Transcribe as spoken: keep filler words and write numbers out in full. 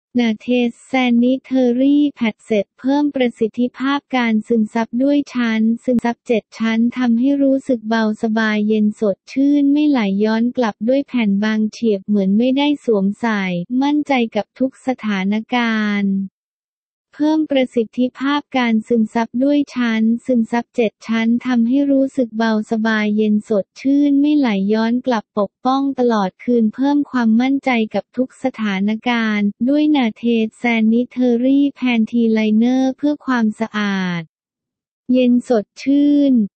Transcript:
นาเทสแซนิเทอรี่แพดเสร็จเพิ่มประสิทธิภาพการซึมซับด้วยชั้นซึมซับเจ็ดชั้นทำให้รู้สึกเบาสบายเย็นสดชื่นไม่ไหลย้อนกลับด้วยแผ่นบางเฉียบเหมือนไม่ได้สวมใส่มั่นใจกับทุกสถานการณ์เพิ่มประสิทธิภาพการซึมซับด้วยชั้นซึมซับเจ็ดชั้นทำให้รู้สึกเบาสบายเย็นสดชื่นไม่ไหลย้อนกลับปกป้องตลอดคืนเพิ่มความมั่นใจกับทุกสถานการณ์ด้วยนาเทสแซนิเทอรี่แพนทีไลเนอร์เพื่อความสะอาดเย็นสดชื่น